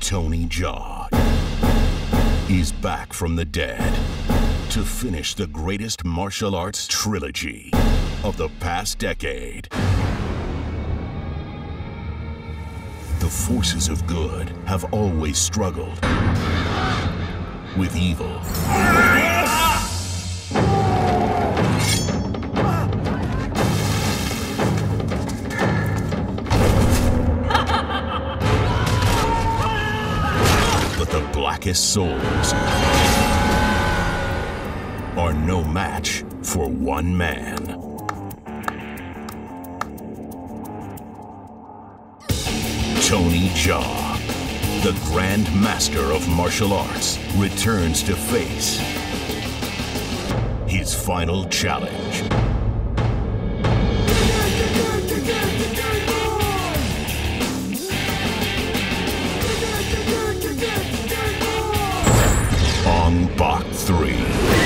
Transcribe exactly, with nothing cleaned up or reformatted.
Tony Jaa is back from the dead to finish the greatest martial arts trilogy of the past decade. The forces of good have always struggled with evil. But the blackest souls are no match for one man. Tony Jaa, the Grand Master of Martial Arts, returns to face his final challenge. Ong Bak three.